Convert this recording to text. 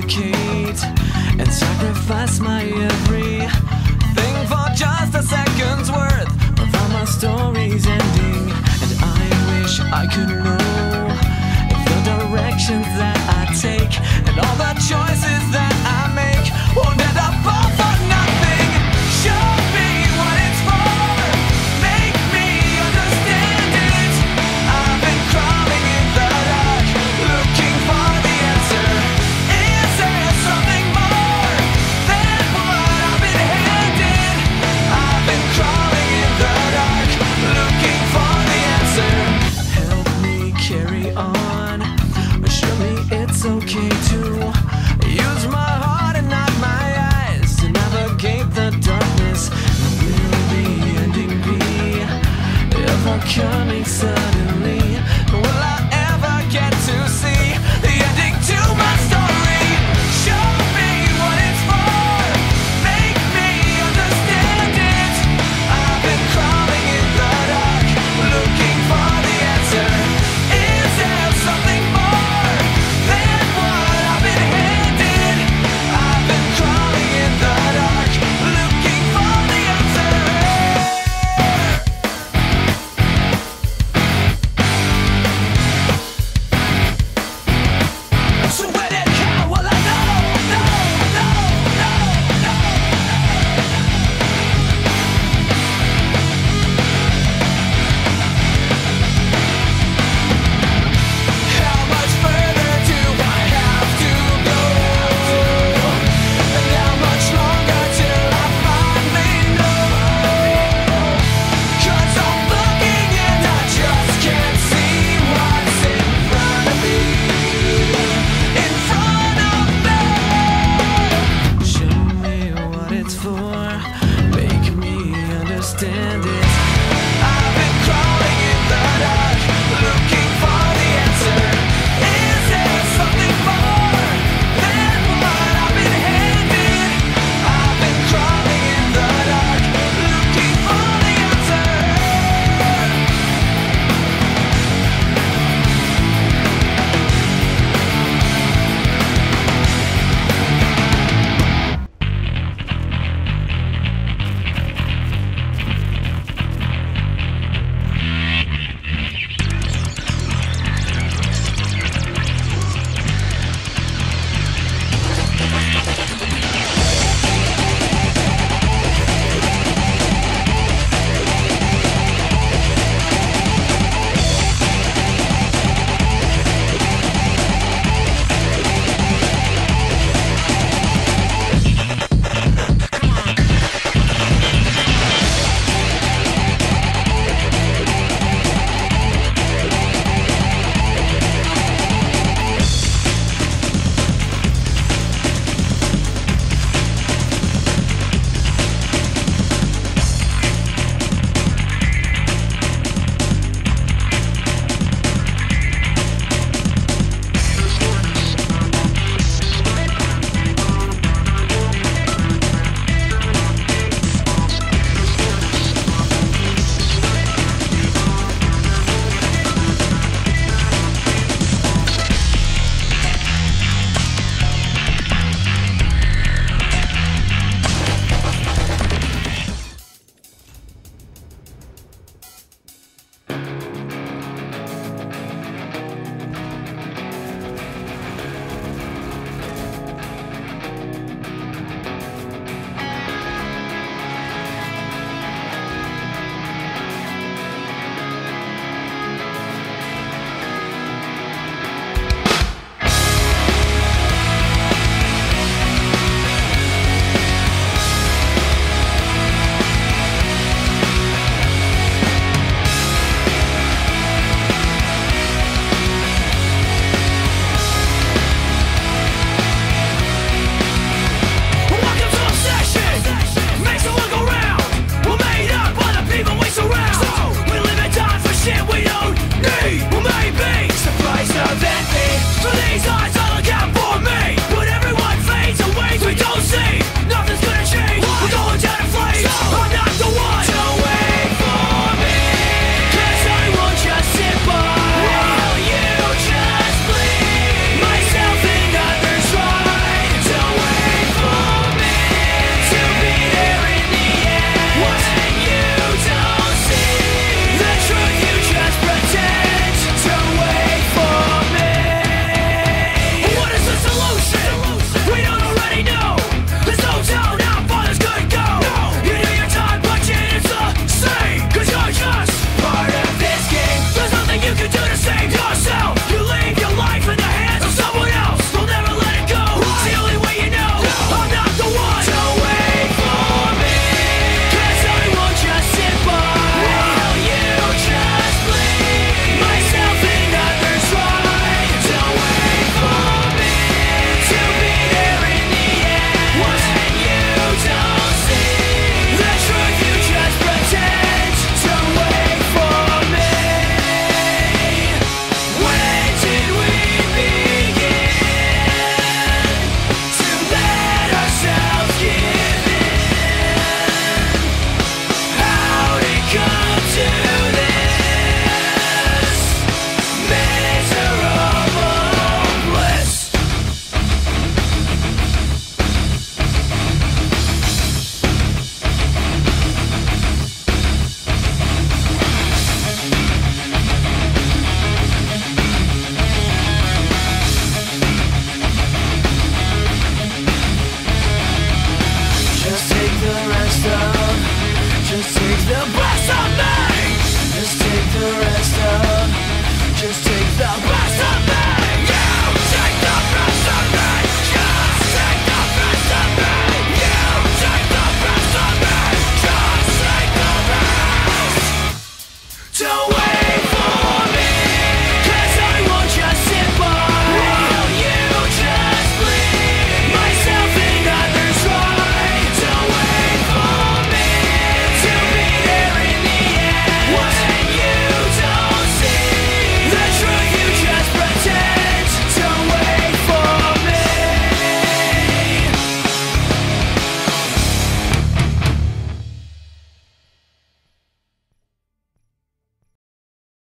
complicate and sacrifice my everything for just a second's worth of my story's ending. And I wish I could know if the directions that I take and all the choices that I make won't end up all for nothing. Show me what it's for, make me understand it. I've been crawling in the dark, looking for the answer. Is there something more than what I've been handed? I've been crawling in the dark, looking for the answer. Help me carry on, show me it's okay to use my heart and not my eyes to navigate the darkness. Will the ending be ever coming suddenly?